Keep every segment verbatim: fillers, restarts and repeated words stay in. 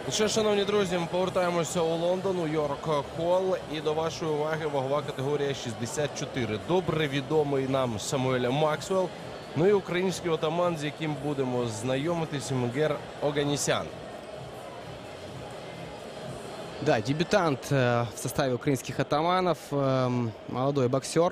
Що, шановні друзі, ми повертаємося у Лондон, у Йорк Холл. І до вашої уваги вагова категорія шістдесят чотири. Добре відомий нам Самуель Максвелл. Ну і український отаман, з яким будемо знайомитись, Мгер Оганесян. Да, дебютант э, в составе украинских атаманов, э, молодой боксер.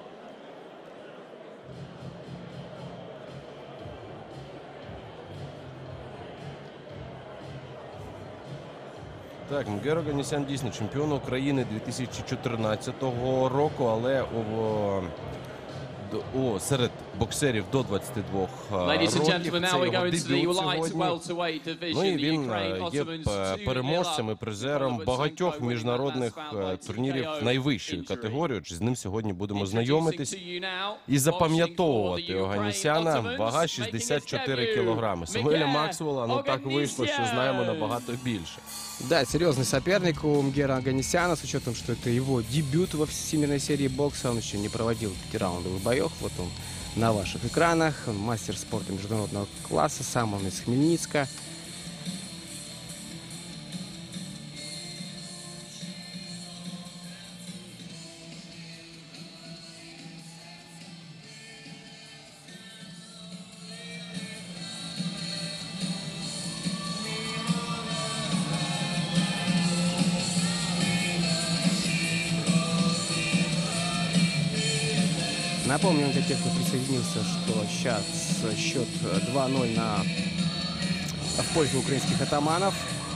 Так, Мгер Оганесян дійсно чемпіон України дві тисячі чотирнадцятого року, але у, у, серед боксерів до двадцяти двох років. Це його дебют сьогодні. Ну і він є переможцем і призером багатьох міжнародних турнірів найвищої категорії. З ним сьогодні будемо знайомитись і запам'ятовувати Оганесяна. Вага шістдесят чотири кілограми. Самуеля Максвелла, ну так вийшло, що знаємо набагато більше. Да, серьезный соперник у Мгера Оганесяна, с учетом, что это его дебют во всемирной серии бокса. Он еще не проводил пятираундовых боев. Вот он на ваших экранах. Он мастер спорта международного класса, сам он из Хмельницка. Напомню для тех, кто присоединился, что сейчас счет два ноль на... в пользу украинских атаманов.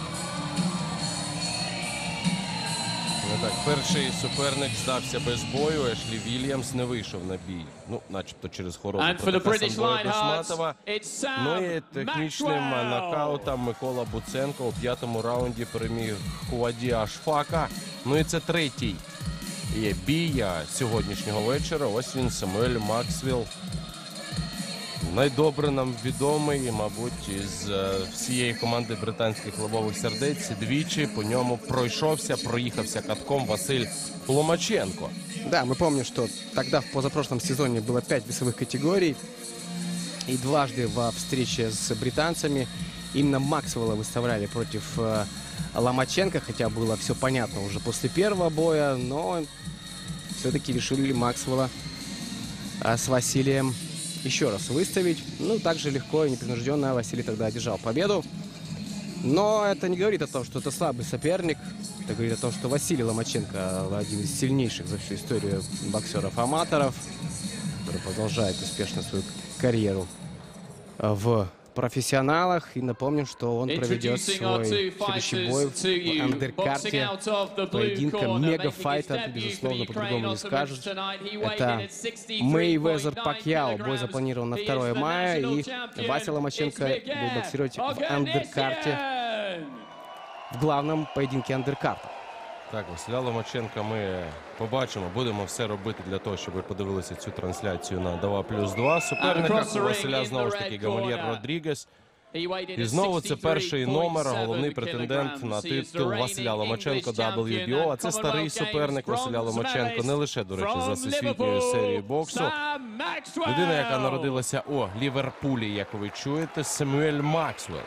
Ну, так, перший суперник здався без бою. Ешлі Вільямс не вийшов на бій. Ну, начебто через хворобу проти Сандора Бешматова. Ну і технічним нокаутом Микола Буценко у п'ятому раунді переміг Хуаді Ашфака. Ну і це третій є бій сьогоднішнього вечора. Ось він, Самуель Максвелл. Найдобре нам відомий, мабуть, із всієї команди британських левових сердець. Двічі по ньому пройшовся, проїхався катком Василь Ломаченко. Да, мы помним, что тогда в позапрошлом сезоне было пять весовых категорий. И дважды во встрече с британцами именно Максвелла выставляли против э, Ломаченко. Хотя было все понятно уже после первого боя. Но все-таки решили Максвелла э, с Василием еще раз выставить. Ну, также легко и непринужденно Василий тогда одержал победу. Но это не говорит о том, что это слабый соперник. Это говорит о том, что Василий Ломаченко один из сильнейших за всю историю боксеров-аматоров, который продолжает успешно свою карьеру в профессионалах. И напомним, что он проведет свой следующий бой в андеркарте поединка мегафайта, безусловно, по-другому не скажут. Это Мейвезер Пакьяо. Бой запланирован на второе мая, и Вася Ломаченко будет боксировать в андеркарте, в главном поединке андеркарта. Так, Василя Ломаченка ми побачимо. Будемо все робити для того, щоб ви подивилися цю трансляцію на два плюс два. Суперника у Василя знову ж таки Гамальєр Родрігес. І знову це перший номер, головний претендент на титул Василя Ломаченко дабл ю бі о. А це старий суперник Василя Ломаченко, не лише, до речі, за всесвітньою серією боксу. Людина, яка народилася у Ліверпулі, як ви чуєте, Самуель Максвелл.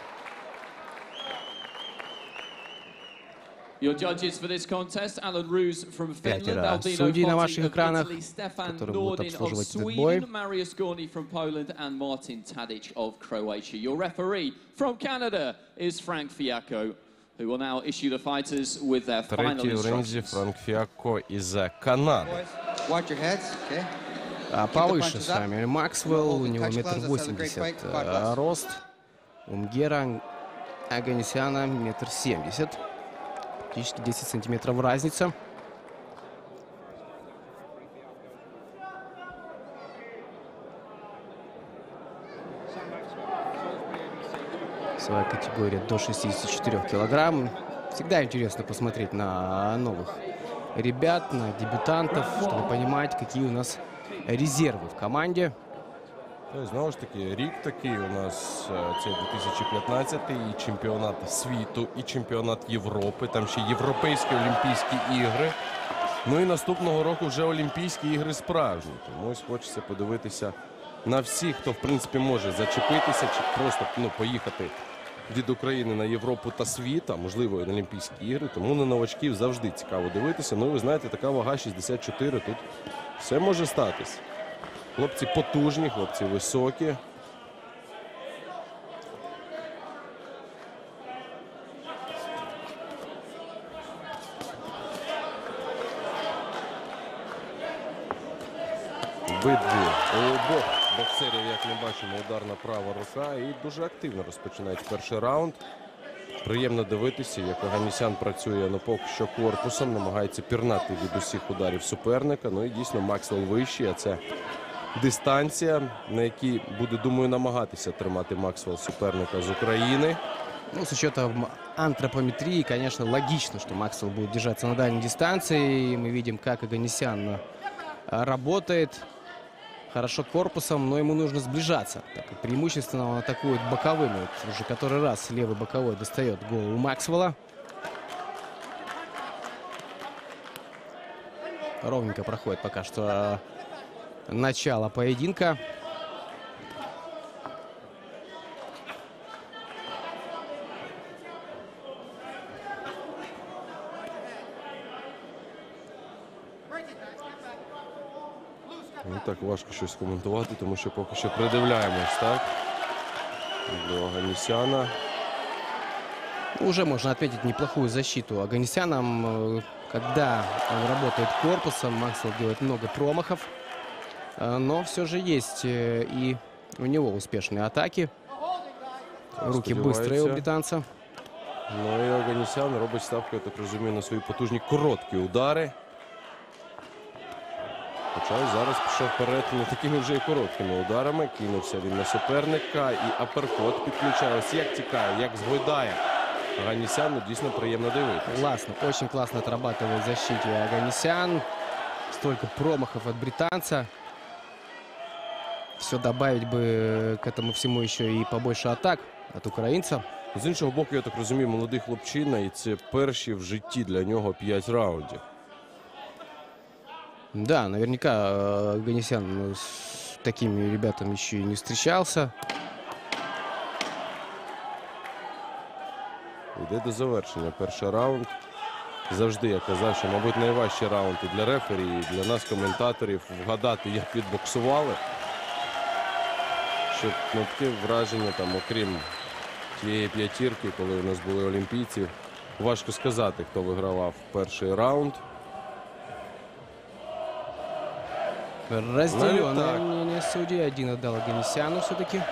Пятеро судей на ваших экранах, которые будут обслуживать этот бой. Третій у ринзі Франк Фіако із Канади. А повыше Самуэль Максвелл, у него метр восемьдесят рост. У Мгера Оганесяна метр семьдесят. Практически десять сантиметров разница. Своя категория до шестидесяти четырёх килограмм. Всегда интересно посмотреть на новых ребят, на дебютантов, чтобы понимать, какие у нас резервы в команде. Знову ж таки, рік такий у нас, це дві тисячі п'ятнадцятий, і чемпіонат світу, і чемпіонат Європи, там ще європейські Олімпійські ігри. Ну і наступного року вже Олімпійські ігри справжні. Тому ось хочеться подивитися на всіх, хто, в принципі, може зачепитися, чи просто ну, поїхати від України на Європу та світ, а можливо і на Олімпійські ігри. Тому на новачків завжди цікаво дивитися. Ну і ви знаєте, така вага шістдесят чотири, тут все може статись. Хлопці потужні, хлопці високі. Обидві у обох боксерів, як ми бачимо, ударна права рука. І дуже активно розпочинають перший раунд. Приємно дивитися, як Оганесян працює, ну, поки що корпусом, намагається пірнати від усіх ударів суперника. Ну і дійсно Максвелл вищий, а це дистанція, на якій буде, думаю, намагатися тримати Максвелл суперника з України. Ну, с учетом антропометрии, конечно, логично, что Максвелл будет держаться на дальней дистанции. И мы видим, как Оганесян работает хорошо корпусом, но ему нужно сближаться. Так, преимущественно он атакует боковыми. Вот уже который раз левый боковой достает голову Максвелла. Ровненько проходит пока что начало поединка. Ну, так важко щось коментувати, тому що поки що придивляємось, так, до Оганесяна. Уже можно отметить неплохую защиту Оганесяном. Когда он работает корпусом, Максвелл делает много промахов. Но все же есть и у него успешные атаки. Руки быстрые у британца. Ну і Оганесян робить ставку, я так розумію, на свої потужні короткі удари. Хоча зараз пішов вперед не такими вже і короткими ударами. Кинувся він на суперника і аперкот підключає. Ось як тікає, як згойдає Оганесян, дійсно приємно дивитися. Классно, очень классно отрабатывает в защите Оганесян. Столько промахов от британца. Все добавить бы к этому всему еще и побольше атак от украинца. З іншого боку, я так розумію, молодий хлопчина, і це перші в житті для нього п'ять раундів. Да, наверняка Оганесян с такими ребятами еще и не встречался. Йде до завершення перший раунд. Завжди я казав, що, мабуть, найважчий раунд і для рефері, і для нас, коментаторів, вгадати, як відбоксували. Щоб, ну, таке враження, там, окрім тієї п'ятірки, коли у нас були олімпійці, важко сказати, хто вигравав перший раунд. Разделенное мнение судей. Один отдал Оганесяну все-таки.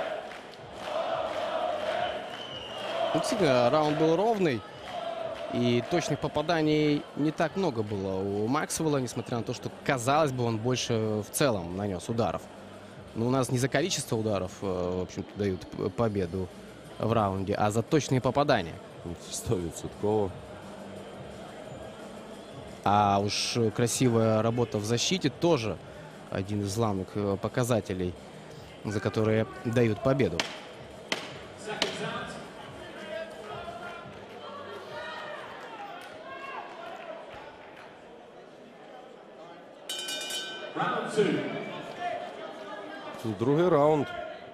Действительно, раунд был ровный. И точных попаданий не так много было у Максвелла, несмотря на то, что, казалось бы, он больше в целом нанес ударов. Но у нас не за количество ударов, в общем-то, дают победу в раунде, а за точные попадания. Стовідсотково. А уж красивая работа в защите тоже один из главных показателей, за которые дают победу. Другий раунд.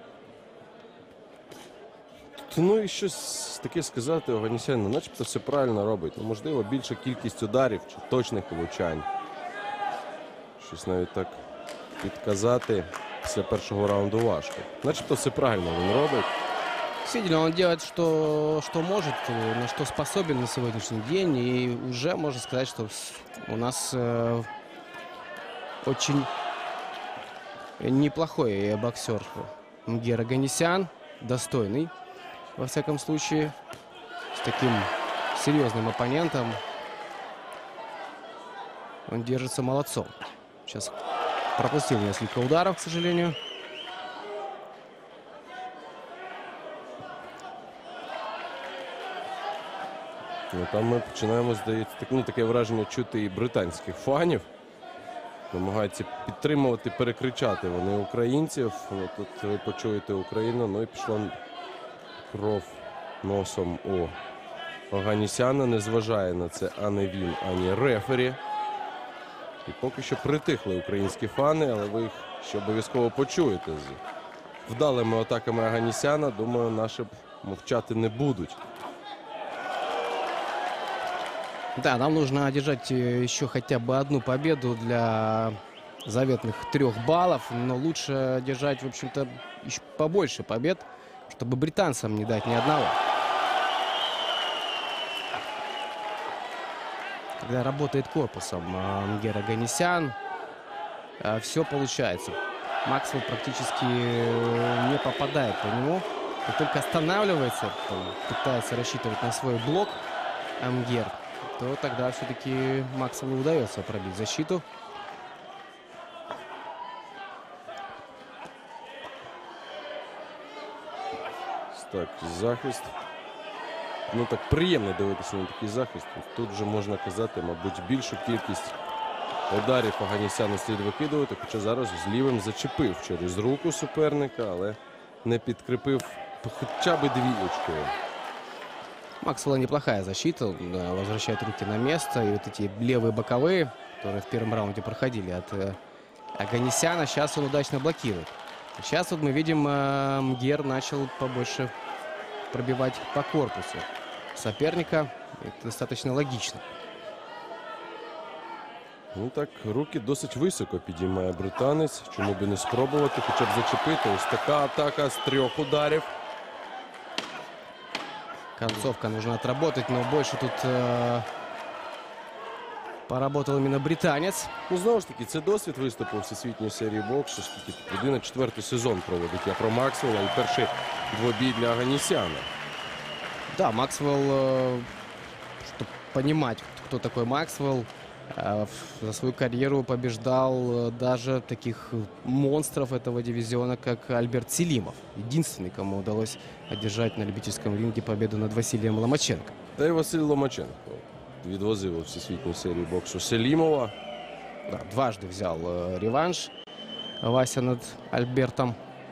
Ну і щось таке сказати Оганесяну, начебто все правильно робить. Ну, можливо, більша кількість ударів чи точних влучань. Щось навіть так підказати після першого раунду важко. Начебто все правильно він робить. Действительно, он делает, что, что может, на что способен на сегодняшний день. И уже можно сказать, что у нас э, очень неплохой боксер Мгер Оганесян. Достойный, во всяком случае, с таким серьезным оппонентом. Он держится молодцом. Сейчас пропустил несколько ударов, к сожалению. Ну, там ми починаємо, здається, так, ну, таке враження чути і британських фанів. Намагаються підтримувати, перекричати вони українців. Ну, тут ви почуєте Україну, ну і пішла кров носом у Оганесяна. Не зважає на це ані він, ані рефері. І поки що притихли українські фани, але ви їх ще обов'язково почуєте з вдалими атаками Оганесяна. Думаю, наші мовчати не будуть. Да, нам нужно одержать э, еще хотя бы одну победу для заветных трех баллов, но лучше одержать, в общем-то, еще побольше побед, чтобы британцам не дать ни одного. Когда работает корпусом э, Мгер Оганесян, э, все получается. Максвелл практически э, не попадает по нему, и только останавливается, там, пытается рассчитывать на свой блок Мгер, то тогда все-таки Максвеллу удается пробить защиту. Так, захист. Ну так приємно дивитися на такий захист. Тут вже можна казати, мабуть, більшу кількість ударів Оганесяну слід викидувати, хоча зараз з лівим зачепив через руку суперника, але не підкріпив хоча б двієчкою. Максвелла неплохая защита, да, возвращает руки на место. И вот эти левые боковые, которые в первом раунде проходили от э, Оганесяна, сейчас он удачно блокирует. Сейчас вот мы видим, э, Мгер начал побольше пробивать по корпусу соперника. Это достаточно логично. Ну так, руки досить високо підіймає британець. Чому би не спробувати, хоча б зачепити. Ось така атака з трьох ударів. Концовка нужно отработать, но больше тут э, поработал именно британец. Ну, знову ж таки, це досвід виступу у всесвітній серії боксу. Скільки людина четвертий сезон проводить. Я про Максвелла і перший двобій для Оганесяна. Да, Максвелл, э, чтобы понимать, кто такой Максвелл, э, в- за свою карьеру побеждал э, даже таких монстров этого дивизиона, как Альберт Селимов. Единственный, кому удалось одержать на любительском ринге победу над Василием Ломаченко. Та й Василь Ломаченко відвозив у всесвітній серії боксу Селімова. Да, дважды взял э, реванш Вася над Альбертом.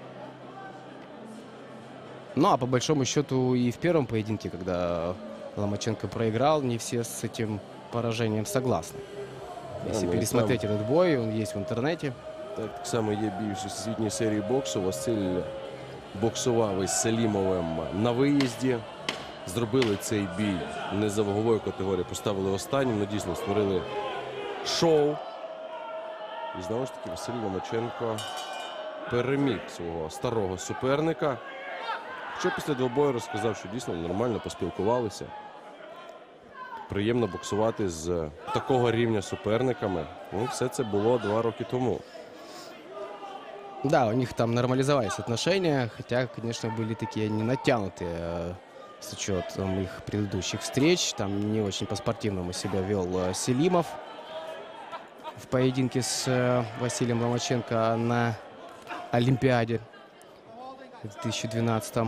Ну, а по большому счету и в первом поединке, когда Ломаченко проиграл, не все с этим поражением согласны. Если ну, пересмотреть там- этот бой, он есть в интернете. Так, так само є бій у всесвітній серії боксу. Василь боксував із Селімовим на виїзді. Зробили цей бій не за ваговою категорією, поставили останнім, але дійсно створили шоу. І знову ж таки Василь Ломаченко переміг свого старого суперника. Що після двобою розказав, що дійсно нормально поспілкувалися. Приємно боксувати з такого рівня суперниками. Ну, все це було два роки тому. Да, у них там нормализовались отношения, хотя, конечно, были такие не натянутые э, с учетом их предыдущих встреч. Там не очень по-спортивному себя вел э, Селимов в поединке с э, Василием Ломаченко на Олимпиаде в две тысячи двенадцатом.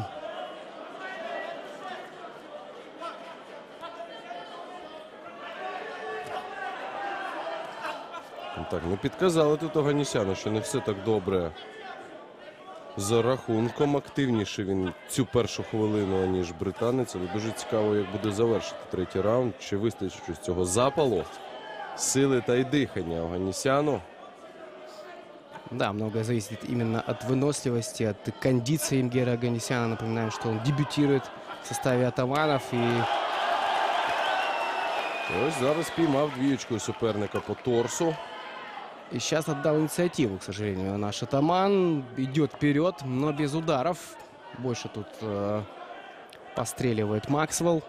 Так, ну підказали тут Оганесяну, що не все так добре за рахунком. Активніше він цю першу хвилину, ніж британець. Але дуже цікаво, як буде завершити третій раунд. Чи вистачить щось цього запалу, сили та й дихання Оганесяну. Да, многое зависит именно от выносливости, от кондиции Мгера Оганесяна. Напоминаем, что он дебютирует в составе атаманов. И Ось зараз піймав двієчкою суперника по торсу. И сейчас отдал инициативу, к сожалению, наш атаман. Идет вперед, но без ударов. Больше тут э, постреливает Максвелл.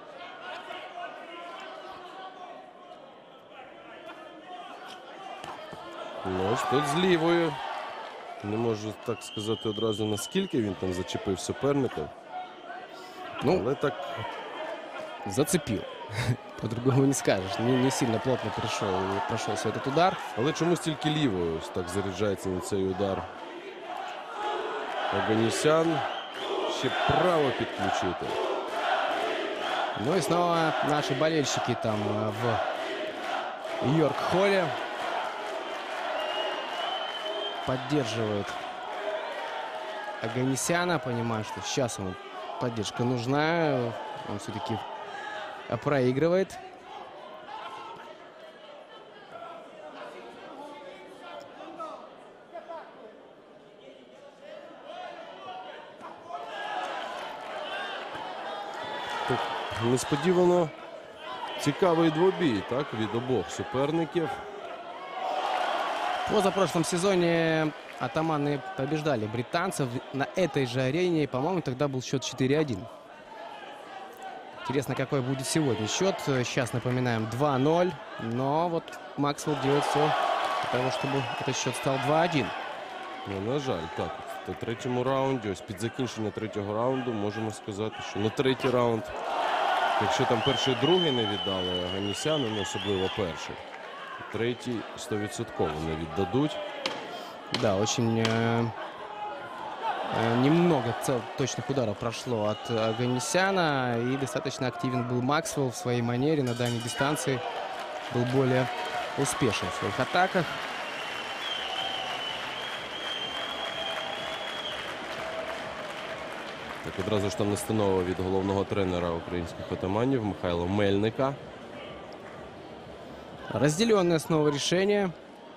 Ну, ось тут з лівою. Не можу так сказати одразу, наскільки він там зачепив суперника. Ну, Але так зацепил. По-другому не скажешь. Не, не сильно плотно пришел, прошелся этот удар. Але чомусь тільки лівою ось так заряджається на цей удар. Оганесян ще право підключити. Ну и снова наши болельщики там э, в Йорк-холле поддерживают Оганесяна. Понимаю, что сейчас ему поддержка нужна. Он все-таки проигрывает. несподівано цікавий двобій, так, від обох суперників. В позапрошлом сезоне атаманы побеждали британцев на этой же арене. По-моему, тогда был счет четыре один. Интересно, какой будет сегодня счет. Сейчас, напоминаем, два ноль. Но вот Максвелл делает все для того, чтобы этот счет стал два один. Ну, на жаль, так. На третьому раунді, ось під закінчення третього раунду, можемо сказати, що на третій раунд, якщо там перший і другий не віддали Оганесяну, ну, особливо перший, третій сто відсотків не віддадуть. Да, очень э, э, немного цел, точных ударов прошло от Оганесяна. И достаточно активен был Максвелл в своей манере на дальней дистанции. Был более успешен в своих атаках. Так, одразу ж там настанова від головного тренера українських атаманів Михайла Мельника. Разделенное снова решение.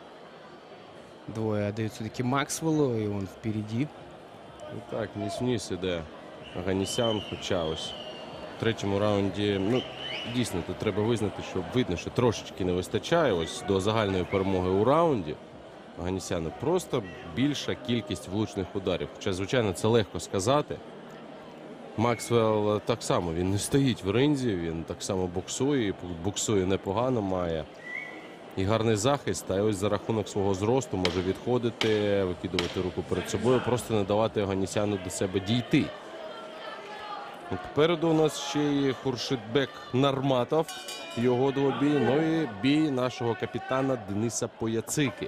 Двое отдают все-таки Максвеллу, и он впереди. І так, ніс-ніс іде Оганесян, хоча ось в третьому раунді, ну, дійсно, тут треба визнати, що видно, що трошечки не вистачає ось до загальної перемоги у раунді. Оганесяна просто більша кількість влучних ударів. Хоча, звичайно, це легко сказати. Максвелл так само, він не стоїть в ринзі, він так само боксує, і боксує непогано, має і гарний захист, а ось за рахунок свого зросту може відходити, викидувати руку перед собою, просто не давати Оганесяну до себе дійти. Попереду у нас ще є Хуршидбек Нарматов, його двобій, ну і бій нашого капітана Дениса Пояцики.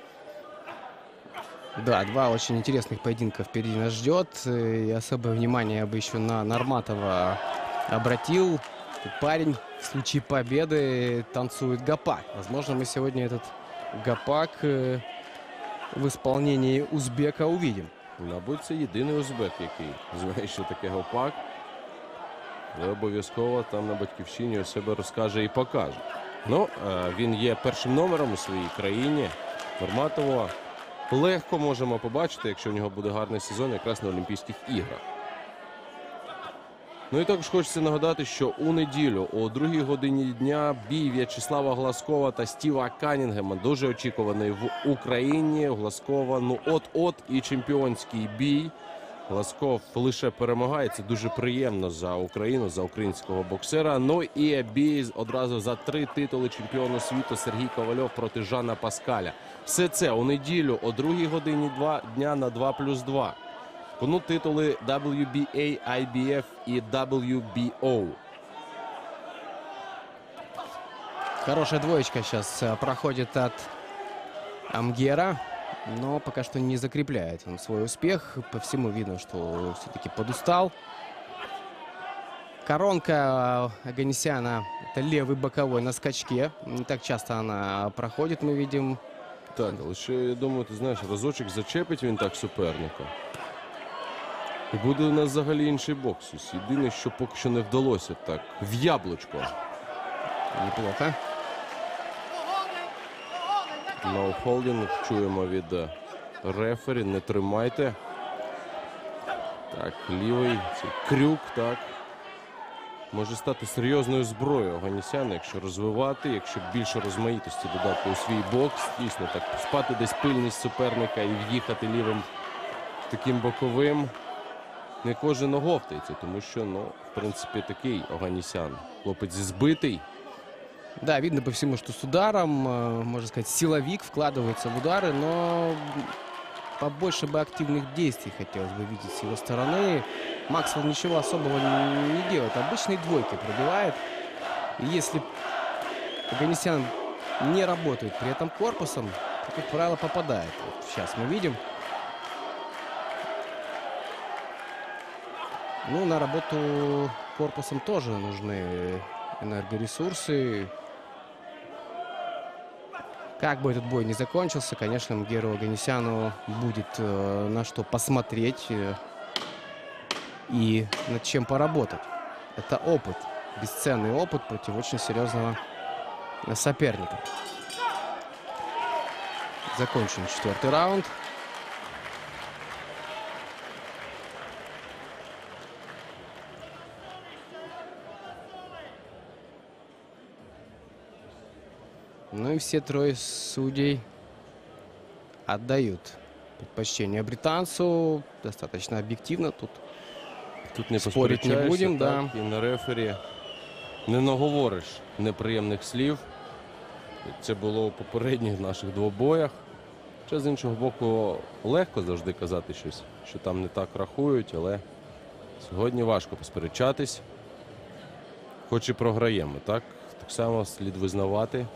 Да, два очень интересных поединка впереди нас ждет. И особое внимание я бы еще на Нарматова обратил. Парень в случае победы танцует гопак. Возможно, мы сегодня этот гопак э, в исполнении узбека увидим. Мабуть, це єдиний узбек, який знає, що таке гопак. Але обов'язково там на батьківщині у себе розкаже і покаже. Ну, він є першим номером у своїй країні. Нарматова легко можемо побачити, якщо в нього буде гарний сезон, якраз на Олімпійських іграх. Ну і також хочеться нагадати, що у неділю о другій годині дня бій В'ячеслава Глазкова та Стіва Канінгема дуже очікуваний в Україні. Глазкова, ну от-от і чемпіонський бій. Глазков лише перемагає. Це дуже приємно за Україну, за українського боксера. Ну і бій одразу за три титули чемпіону світу Сергій Ковальов проти Жана Паскаля. Все це у неділю о другій годині дня на два плюс два. Ну, титули дабл ю бі ей, ай бі еф и дабл ю бі о. Хорошая двоечка сейчас проходит от Амгера, но пока что не закрепляет он свой успех. По всему видно, что все-таки подустал. Коронка Оганесяна — это левый боковой на скачке. Не так часто она проходит, мы видим. Так, але ще, я думаю, ти знаєш, разочок зачепить він так суперника. І буде у нас взагалі інший бокс. Єдине, що поки що не вдалося так. В яблучко. Неплохо. Ноу-холдинг чуємо від рефері. Не тримайте. Так, лівий. Це крюк, так. Може стати серйозною зброєю Оганесяна, якщо розвивати, якщо більше розмаїтості додати у свій бокс. Дійсно, так, спати десь пильність суперника і в'їхати лівим таким боковим. Не кожен оговтається, тому що, ну, в принципі, такий Оганесян. Хлопець збитий. Да, видно по всему, что с ударом, можно сказать, силовик вкладывается в удары, но побольше бы активных действий хотелось бы видеть с его стороны. Максвелл ничего особого не делает, обычные двойки пробивает. И если Оганесян не работает при этом корпусом, то, как правило, попадает. Вот сейчас мы видим. Ну, на работу корпусом тоже нужны энергоресурсы. Как бы этот бой ни закончился, конечно, Амгеру Оганесяну будет э, на что посмотреть э, и над чем поработать. Это опыт, бесценный опыт против очень серьезного соперника. Закончен четвертый раунд. Ну и все трое судей отдают предпочтение британцу. Достаточно объективно тут. Тут не спорить не будем, так, да. І на рефері не наговориш неприємних слів. Це було у попередніх наших двобоях. Чи з іншого боку, легко завжди казати щось, що там не так рахують, але сьогодні важко посперечатись. Хоч і програємо, так? Так само слід визнавати,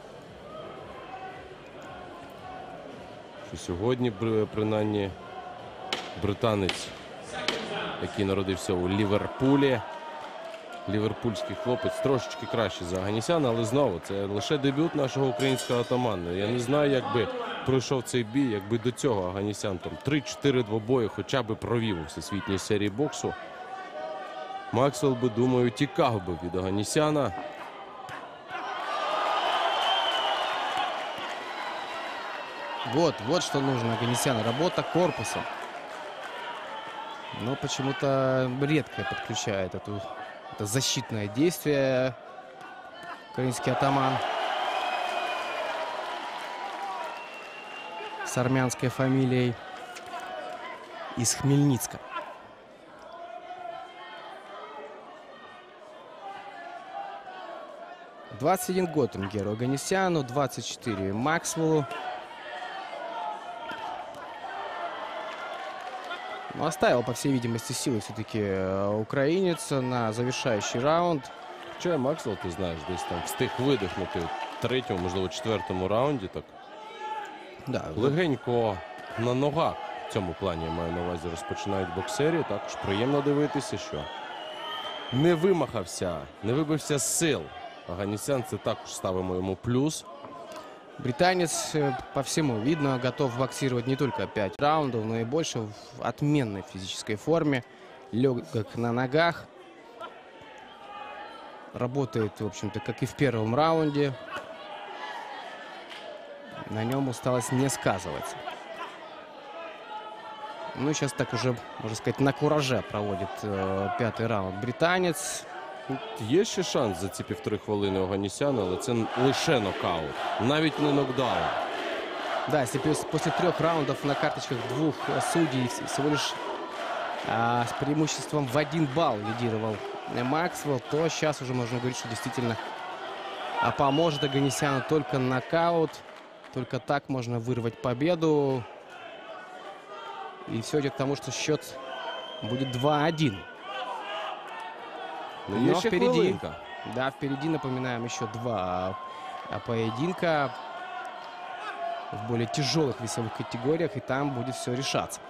що сьогодні, принаймні, британець, який народився у Ліверпулі, ліверпульський хлопець, трошечки краще за Оганесяна, але знову, це лише дебют нашого українського атамана. Я не знаю, як би пройшов цей бій, якби до цього Оганесян там три-чотири двобої хоча б провів у всесвітній серії боксу. Максвелл би, думаю, тікав би від Оганесяна. Вот, вот что нужно Оганесяну. Работа корпусом. Но почему-то редко подключает эту, это защитное действие украинский атаман с армянской фамилией из Хмельницка. двадцать один год Мгеру Оганесяну, двадцать четыре Максвеллу. Но оставил, по всей видимости, силы все-таки украинец на завершающий раунд. Хоча Максвелл, ти знаєш, десь там встиг видихнути в третьому, можливо, четвертому раунді. Так Да, легенько на ногах в цьому плані, я маю на увазі, розпочинають боксерів. Також приємно дивитися, що не вимахався, не вибився з сил. Оганесян, це також ставимо йому плюс. Британец, по всему видно, готов боксировать не только пять раундов, но и больше в отменной физической форме. Легок на ногах. Работает, в общем-то, как и в первом раунде. На нем усталость не сказывается. Ну, сейчас так уже, можно сказать, на кураже проводит э, пятый раунд британец. Є ще шанс за ці півтори хвилини Оганесяна, але це лише нокаут, навіть не нокдаун. Да, если после трех раундов на карточках двух судей всего лишь а, с преимуществом в один балл лидировал Максвелл, то сейчас уже можно говорить, что действительно а, поможет Оганесяну только нокаут. Только так можно вырвать победу. И все идет к тому, что счет будет два-один. Но, Но еще впереди, хвилинка. да, впереди, напоминаем, еще два поединка в более тяжелых весовых категориях, и там будет все решаться.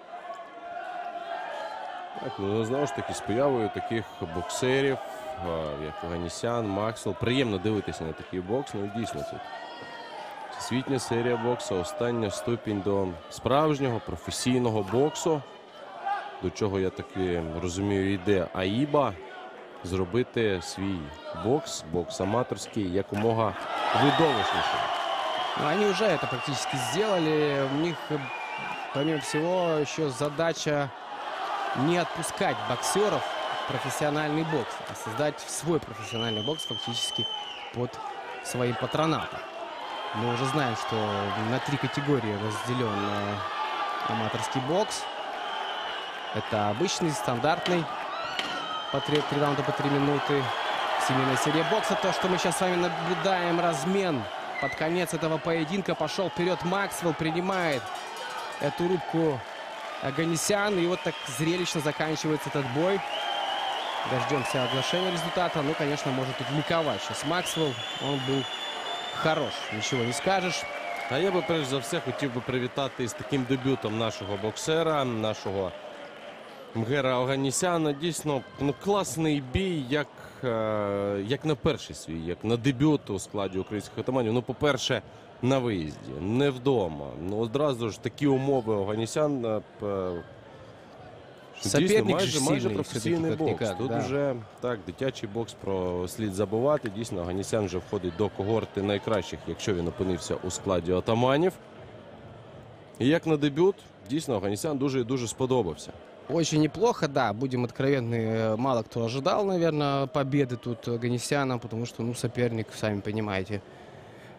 Так, ну, знову ж таки, з появою таких боксерів, як Оганесян, Максвелл, приємно дивитися на такий бокс. Ну, дійсно, це всесвітня серія боксу, остання ступінь до справжнього професійного боксу, до чого, я таки розумію, йде АІБА. Зробити свій бокс, бокс аматорський, якомога видовищнішим. Ну, они уже это практически сделали. У них, помимо всего, еще задача не отпускать боксеров в профессиональный бокс, а создать свой профессиональный бокс фактически под своим патронатом. Мы уже знаем, что на три категории разделен аматорский бокс. Это обычный, стандартный. По три, три раунда по три минуты. Семейная серия бокса. То, что мы сейчас с вами наблюдаем, размен. Под конец этого поединка пошел вперед Максвелл. Принимает эту рубку Оганесян. И вот так зрелищно заканчивается этот бой. Дождемся оглашения результата. Ну, конечно, может тут ликовать сейчас Максвелл. Он был хорош. Ничего не скажешь. А я би, перш за все, хотів би привітати з таким дебютом нашого боксера, нашого Мгера Оганесяна. Дійсно, ну, класний бій, як, е, як на перший свій, як на дебют у складі українських атаманів. Ну, по-перше, на виїзді, не вдома. Ну, одразу ж такі умови Оганесян. Е, Соперник дійсно, майже, майже сильний, професійний бокс. никак, Тут да. вже так, дитячий бокс про слід забувати. Дійсно, Оганесян вже входить до когорти найкращих, якщо він опинився у складі атаманів. І як на дебют, дійсно, Оганесян дуже і дуже сподобався. Очень неплохо, да, будем откровенны. Мало кто ожидал, наверное, победы тут Оганесяна, потому что, ну, соперник, сами понимаете,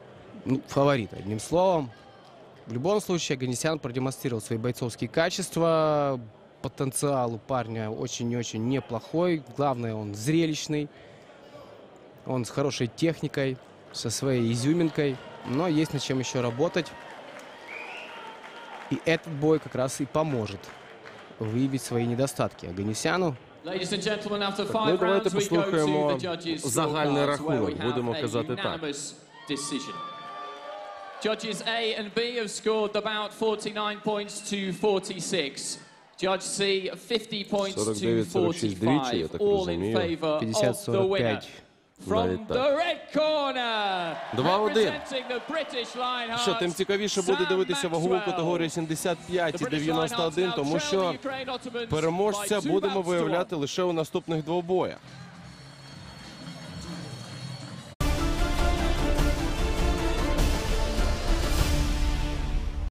ну, фаворит, одним словом. В любом случае, Оганесян продемонстрировал свои бойцовские качества. Потенциал у парня очень и очень неплохой. Главное, он зрелищный. Он с хорошей техникой, со своей изюминкой. Но есть над чем еще работать. И этот бой как раз и поможет выявить свои недостатки Оганесяну. Ну, давайте послухаємо загальний рахунок, будемо казати так. Judges A and B have scored about forty-nine points to forty-six. Judge C fifty points to forty-five. All in favor of the winner. From the red corner, representing the British Lionhearts. Що тим цікавіше буде дивитися вагову категорію сімдесят п'ять і дев'яносто один, тому що переможця будемо виявляти лише у наступних двобоях.